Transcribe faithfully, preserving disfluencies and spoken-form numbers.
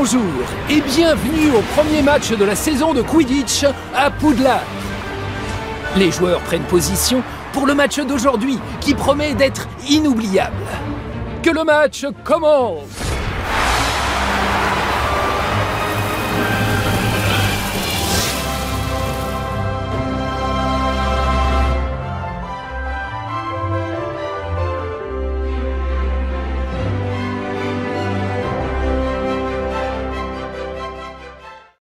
Bonjour et bienvenue au premier match de la saison de Quidditch à Poudlard. Les joueurs prennent position pour le match d'aujourd'hui qui promet d'être inoubliable. Que le match commence!